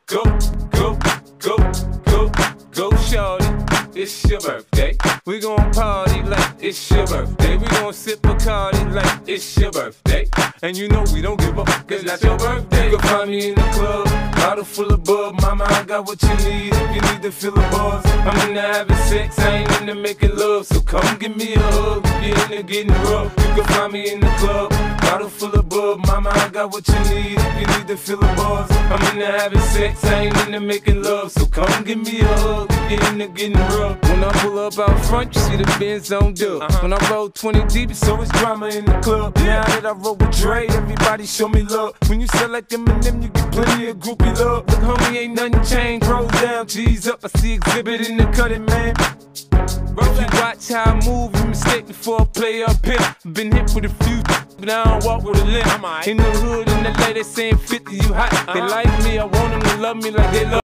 Go, go, go, go, go, shorty. It's your birthday. We gon' party like it's your birthday. We gon' sip Bacardi like it's your birthday. And you know we don't give up, cause that's your birthday. You can find me in the club, bottle full of bub. Mama, I got what you need if you need to fill the buzz. I'm into having sex, I ain't into making love. So come give me a hug if you're into getting rough. You can find me in the club, bottle full of bub. Mama, I got what you need if you need to fill the buzz. I'm into having sex, I ain't into making love. So come give me a hug if you're into getting rough. When I pull up out front, you see the Benz on dub. When I roll 20 deep, it's always drama in the club. Now that I roll with Dre, everybody show me love. When you sell like Eminem, you get plenty of groupie love. Look, homie, ain't nothing changed. Roll down, G's up. I see exhibit in the cutting, man. If you watch how I move, you mistake before I play up here. Been hit with a few, but I don't walk with a limp. In the hood, in the LA, they saying 50, you hot. They like me, I want them to love me like they love